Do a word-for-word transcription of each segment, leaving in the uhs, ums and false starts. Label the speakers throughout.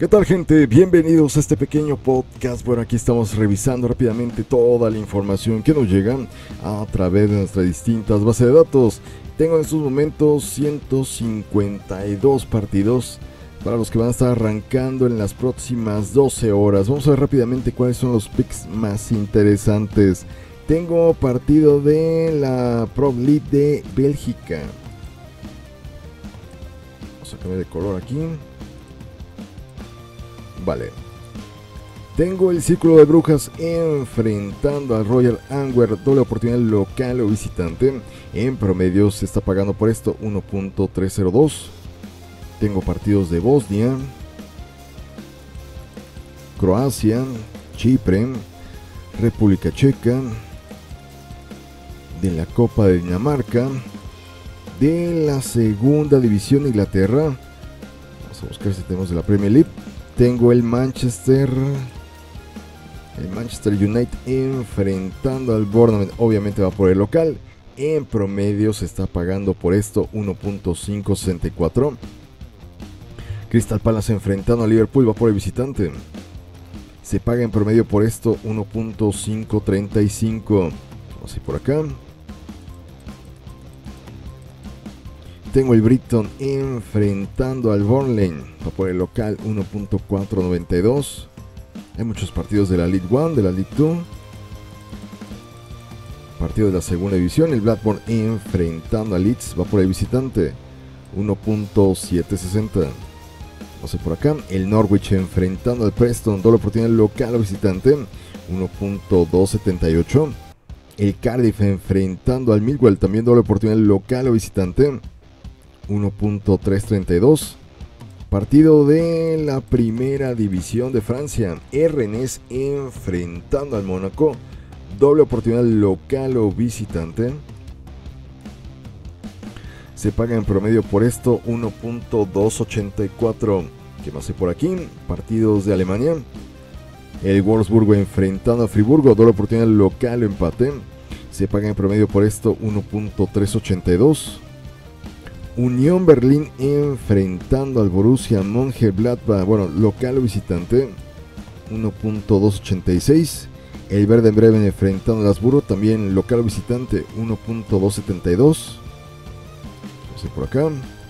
Speaker 1: ¿Qué tal, gente? Bienvenidos a este pequeño podcast. Bueno, aquí estamos revisando rápidamente toda la información que nos llega a través de nuestras distintas bases de datos. Tengo en estos momentos ciento cincuenta y dos partidos para los que van a estar arrancando en las próximas doce horas. Vamos a ver rápidamente cuáles son los picks más interesantes. Tengo partido de la Pro League de Bélgica. Vamos a cambiar de color aquí. Vale. Tengo el Círculo de Brujas enfrentando al Royal Antwerp, doble oportunidad local o visitante. En promedio se está pagando por esto uno punto trescientos dos. Tengo partidos de Bosnia, Croacia, Chipre, República Checa, de la Copa de Dinamarca, de la Segunda División de Inglaterra. Vamos a buscar si tenemos de la Premier League. Tengo el Manchester, el Manchester United enfrentando al Bournemouth. Obviamente va por el local. En promedio se está pagando por esto uno punto quinientos sesenta y cuatro. Crystal Palace enfrentando a Liverpool, va por el visitante. Se paga en promedio por esto uno punto quinientos treinta y cinco. Vamos a ir por acá. Tengo el Brighton enfrentando al Burnley, va por el local uno punto cuatrocientos noventa y dos. Hay muchos partidos de la League uno, de la League dos. Partido de la segunda división, el Blackburn enfrentando a Leeds, va por el visitante uno punto setecientos sesenta. Vamos a ir por acá. El Norwich enfrentando al Preston, doble oportunidad local o visitante uno punto doscientos setenta y ocho. El Cardiff enfrentando al Millwall, también doble oportunidad local o visitante uno punto trescientos treinta y dos. Partido de la primera división de Francia, Rennes enfrentando al Mónaco, doble oportunidad local o visitante. Se paga en promedio por esto uno punto doscientos ochenta y cuatro. ¿Qué más hay por aquí? Partidos de Alemania. El Wolfsburgo enfrentando a Friburgo, doble oportunidad local o empate. Se paga en promedio por esto uno punto trescientos ochenta y dos. Unión Berlín enfrentando al Borussia Mönchengladbach, bueno, local o visitante, uno punto doscientos ochenta y seis. El Werder Bremen enfrentando al Habsburgo, también local o visitante, uno punto doscientos setenta y dos. Vamos a ir por acá.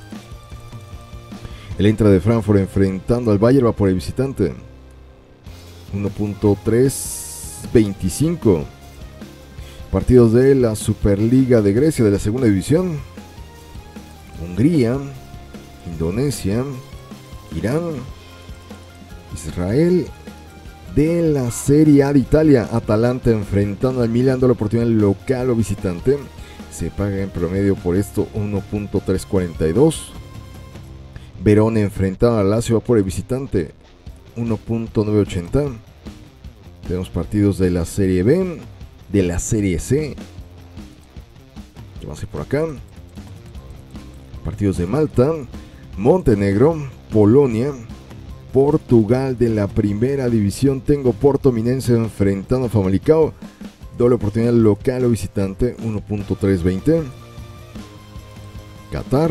Speaker 1: El Eintracht de Frankfurt enfrentando al Bayern, va por el visitante, uno punto trescientos veinticinco. Partidos de la Superliga de Grecia, de la segunda división. Hungría, Indonesia, Irán, Israel. De la Serie A de Italia, Atalanta enfrentando al Milan, doble oportunidad local o visitante. Se paga en promedio por esto uno punto trescientos cuarenta y dos. Verona enfrentando al Lazio, va por el visitante, uno punto novecientos ochenta. Tenemos partidos de la Serie B, de la Serie C. Vamos a ir por acá. Partidos de Malta, Montenegro, Polonia, Portugal. De la primera división tengo Porto Minense enfrentando a Famalicão, doble oportunidad local o visitante, uno punto trescientos veinte. Qatar.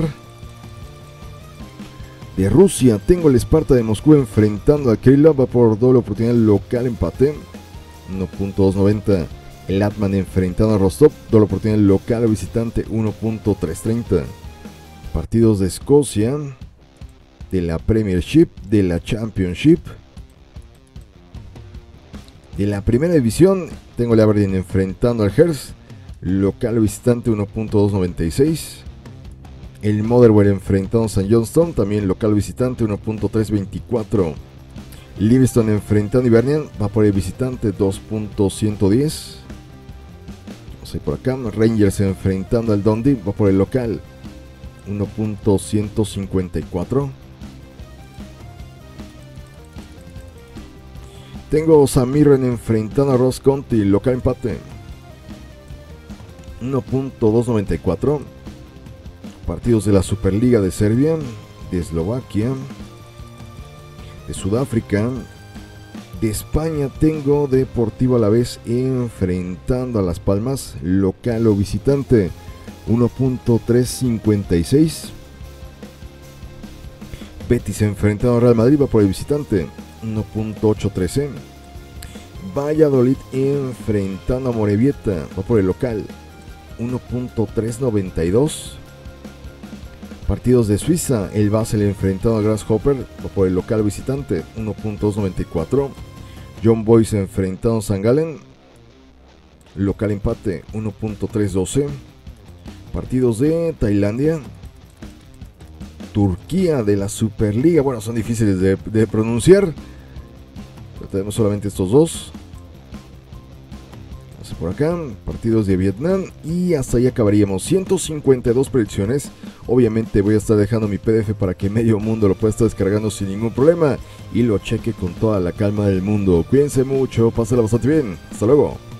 Speaker 1: De Rusia tengo el Sparta de Moscú enfrentando a Krylov, va por doble oportunidad local, empate, uno punto doscientos noventa. El Atman enfrentando a Rostov, doble oportunidad local o visitante, uno punto trescientos treinta. Partidos de Escocia, de la Premiership, de la Championship. De la primera división tengo el Aberdeen enfrentando al Hearts, local o visitante, uno punto doscientos noventa y seis. El Motherwell enfrentando a St Johnstone, también local o visitante, uno punto trescientos veinticuatro. Livingston enfrentando a Hibernian, va por el visitante, dos punto ciento diez. Vamos a ir por acá. Rangers enfrentando al Dundee, va por el local, uno punto ciento cincuenta y cuatro. Tengo St Mirren enfrentando a Ross County, local empate, uno punto doscientos noventa y cuatro. Partidos de la Superliga de Serbia, de Eslovaquia, de Sudáfrica. De España tengo Deportivo Alavés enfrentando a Las Palmas, local o visitante, uno punto trescientos cincuenta y seis. Betis enfrentando a Real Madrid, va por el visitante, uno punto ochocientos trece. Valladolid enfrentando a Morevieta, va por el local, uno punto trescientos noventa y dos. Partidos de Suiza, el Basel enfrentando al Grasshopper, va por el local visitante, uno punto doscientos noventa y cuatro. John Boys enfrentando a San Gallen, local empate, uno punto trescientos doce. Partidos de Tailandia, Turquía de la Superliga, bueno, son difíciles de, de pronunciar, pero tenemos solamente estos dos. Vamos por acá, partidos de Vietnam, y hasta ahí acabaríamos. ciento cincuenta y dos predicciones. Obviamente voy a estar dejando mi P D F para que medio mundo lo pueda estar descargando sin ningún problema y lo cheque con toda la calma del mundo. Cuídense mucho, pásenla bastante bien. Hasta luego.